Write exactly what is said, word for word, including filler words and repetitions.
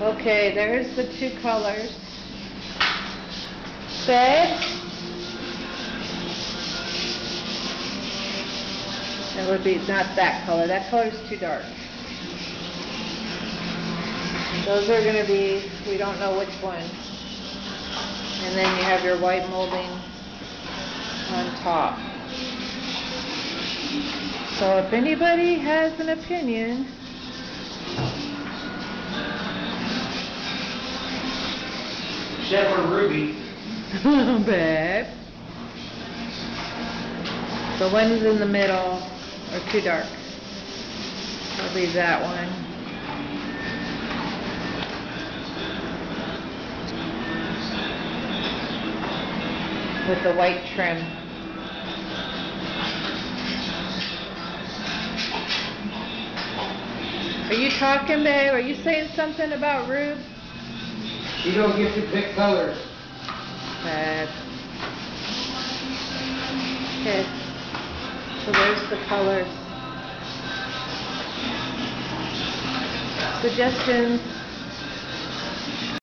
Okay, there's the two colors. Babe? It would be not that color. That color is too dark. Those are going to be, we don't know which one. And then you have your white molding on top. So if anybody has an opinion, Chef or Ruby? babe. The ones in the middle are too dark. I'll leave that one. With the white trim. Are you talking, babe? Are you saying something about Rube? You don't get to pick colors. Babe. Okay. So there's the colors. Suggestions.